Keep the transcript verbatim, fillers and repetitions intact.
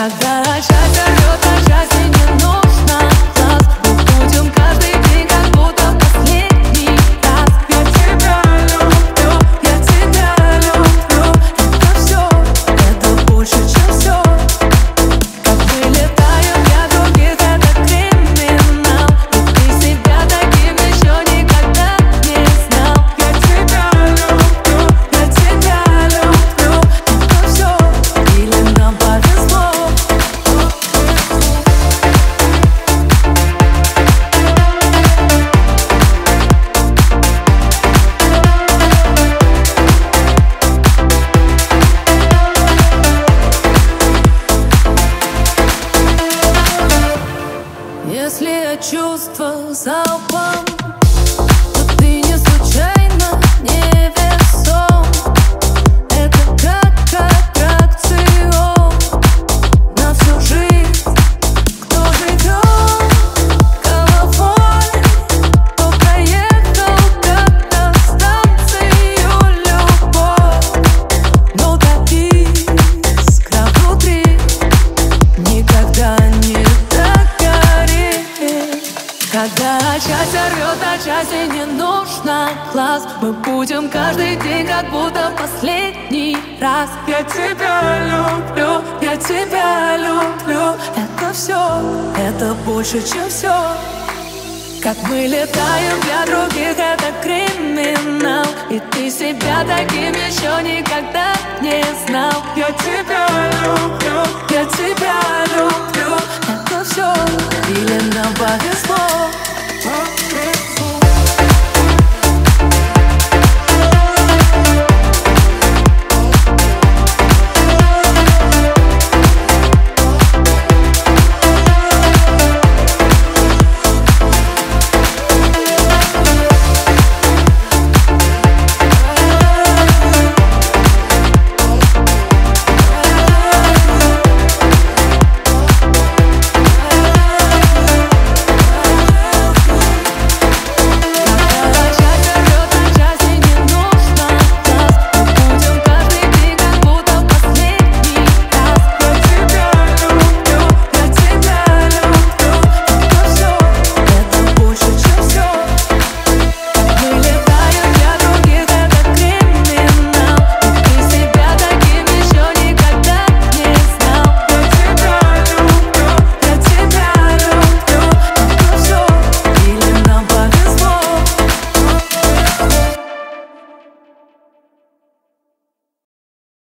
Когда счастье рвет, а счастье не нужно глаз. Мы будем каждый день, как будто последний раз. Я тебя люблю, я тебя люблю. Это все, это больше, чем все. Как мы летаем для других, это криминал. И ты себя таким еще никогда не знал. Я тебя люблю, я тебя люблю. Это все, или нам повезло. Если я чувствую залпом, то ты не случайно, не весом. Это как аттракцион на всю жизнь. Кто живет головой, кто проехал как-то станцию любовь. Но так искра внутри никогда не догорит. Когда счастье рвет, а счастье не нужно глаз. Мы будем каждый день, как будто последний раз. Я тебя люблю, я тебя люблю. Это все, это больше, чем все. Как мы летаем для других, это криминал. И ты себя таким еще никогда не знал. Я тебя люблю, я тебя люблю. Это все, или нам повезло.